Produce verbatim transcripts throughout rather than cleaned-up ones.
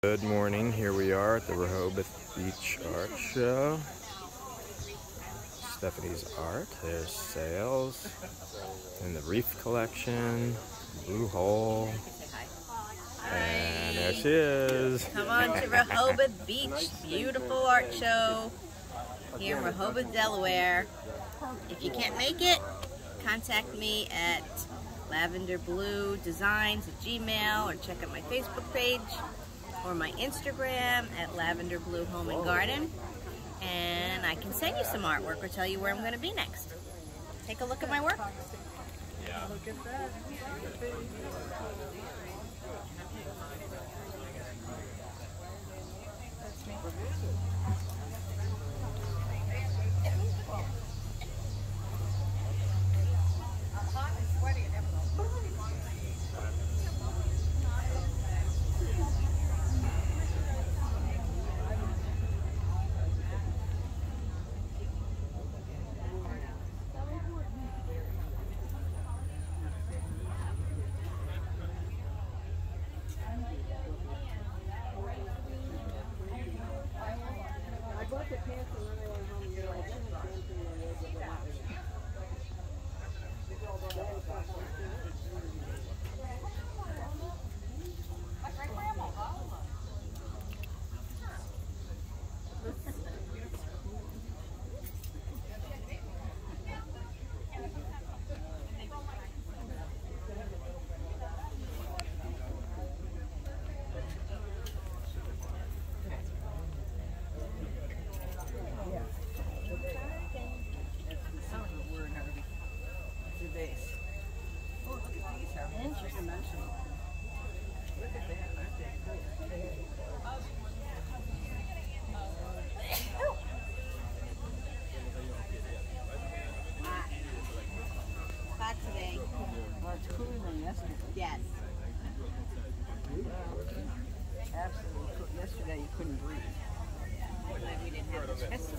Good morning, here we are at the Rehoboth Beach Art Show. Stephanie's art, there's sales, and the Reef Collection, Blue Hole, and there she is. Come on to Rehoboth Beach, beautiful art show here in Rehoboth, Delaware. If you can't make it, contact me at Lavender Blue Designs at Gmail, or check out my Facebook page or my Instagram at Lavender Blue Home and Garden, and I can send you some artwork or tell you where I'm going to be next. Take a look at my work. Yeah. Look at that. That's me. I'm hot and sweaty and everything. I bought the pants and then they went home and you're like, this is dancing in the woods of the mountains. Oh, look at these. How interesting. Look at that. Aren't they cool? Hot. Hot today. Well, it's cooler than yesterday. Yes. Absolutely cool. Yesterday you couldn't breathe. Like we didn't have the stress.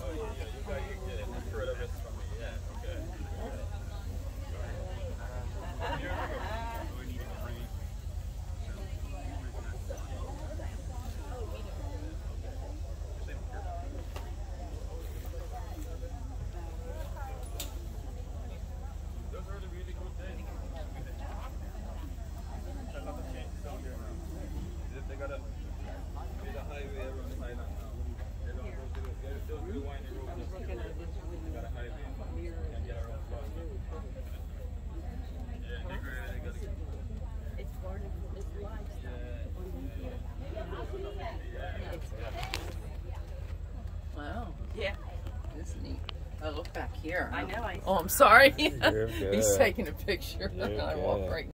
Wow. Yeah. This is neat. Oh, look back here. I know. I Oh, I'm sorry. You're He's good. taking a picture. You're I walk good. right